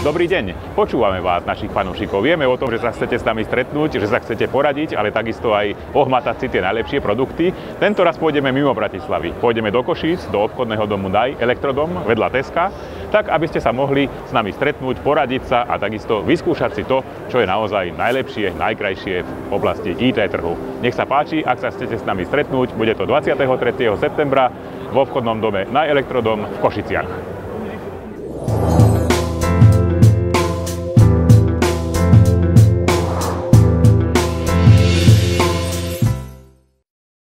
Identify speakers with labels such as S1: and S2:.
S1: Dobrý deň, počúvame vás, našich fanúšikov. Vieme o tom, že sa chcete s nami stretnúť, že sa chcete poradiť, ale takisto aj ohmatať si tie najlepšie produkty. Tento raz pôjdeme mimo Bratislavy. Pôjdeme do Košíc, do obchodného domu Daj, Elektrodom, vedľa Teska, tak aby ste sa mohli s nami stretnúť, poradiť sa a takisto vyskúšať si to, čo je naozaj najlepšie, najkrajšie v oblasti IT trhu. Nech sa páči, ak sa chcete s nami stretnúť, bude to 23. septembra v obchodnom dome Daj, Elektrodom v Košiciach.